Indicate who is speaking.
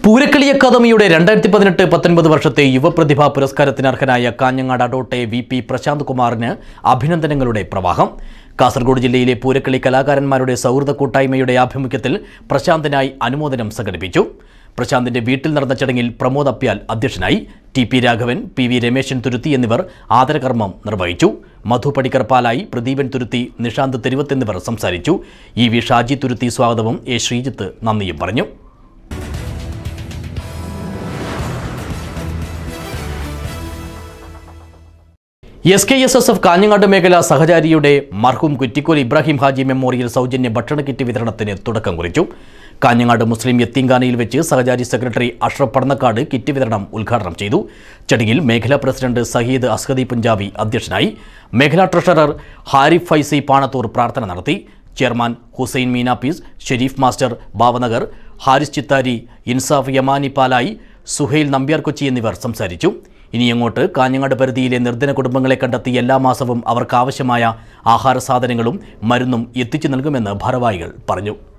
Speaker 1: പൂരക്കളി അക്കാദമിയുടെ 2018-19 വർഷത്തെ യുവപ്രതിഭാ പുരസ്കാരത്തിന് അർഹനായ കാഞ്ഞങ്ങാട് അഡോട്ടെ വി.പി. പ്രശാന്ത് കുമാറിന് അഭിനന്ദനങ്ങളുടെ പ്രവാഹം. കാസർഗോഡ് ജില്ലയിലെ പൂരക്കളി കലാകാരന്മാരുടെ സൗഹൃദ കൂട്ടായ്മയുടെ ആഭിമുഖ്യത്തിൽ പ്രശാന്തിനായി അനുമോദനം സംഘടിപ്പിച്ചു. പ്രശാന്തിന്റെ വീട്ടിൽ നടന്ന ചടങ്ങിൽ പ്രമോദ് അപ്യാൽ അധ്യക്ഷനായി. ടി.പി. രാഘവൻ, പി.വി. രമേശൻ തുരുത്തി എന്നിവർ ആദരകർമ്മം നിർവഹിച്ചു. മധു പടിക്കർ പാലായി, പ്രദീപൻ തുരുത്തി, നിഷാന്ത് തെരുവത്ത് എന്നിവർ സംസാരിച്ചു. ഇ.വി. ഷാജി തുരുത്തി സ്വാഗതവും എ. ശ്രീജിത്ത് നന്ദിയും പറഞ്ഞു. SKSSF കാഞ്ഞങ്ങാട് മേഖല സഹചാരിയുടെ മർഹൂം കുറ്റിക്കോൽ ഇബ്രാഹിം ഹാജി മെമ്മോറിയൽ സൗജന്യ ഭക്ഷണ കിറ്റ് വിതരണത്തിന് തുടക്കം കുറിച്ചു. കാഞ്ഞങ്ങാട് മുസ്ലിം യത്തീംഖാനയിൽ വെച്ച് സഹചാരി സെക്രട്ടറി അഷ്റഫ് പടന്നക്കാട് കിറ്റ് വിതരണം ഉദ്ഘാടനം ചെയ്തു. ചടങ്ങിൽ മേഖലാ പ്രസിഡന്റ് സഹീദ് അസ്ഹദി പഞ്ചാബി അധ്യക്ഷനായി. മേഖലാ ട്രഷറർ ഹാരിഫ് ഫൈസി പാണത്തൂർ പ്രാർത്ഥന നടത്തി. ചെയർമാൻ ഹുസൈൻ മീനാപ്പീസ്, ഷെരീഫ് മാസ്റ്റർ ബാവനഗർ, ഹാരിസ് ചിത്താരി, ഇൻസാഫ് യമാനി പാലായി, സുഹൈൽ നമ്പ്യാർ കൊച്ചി എന്നിവർ സംസാരിച്ചു. ഇനിയങ്ങോട്ട് കാഞ്ഞങ്ങാട് പരിധിയിലെ നിർധന കുടുംബങ്ങളെ കണ്ടെത്തി എല്ലാ മാസവും അവർക്കാവശ്യമായ ആഹാര സാധനങ്ങളും മരുന്നും എത്തിച്ചു നൽകുമെന്ന് ഭാരവാഹികൾ പറഞ്ഞു.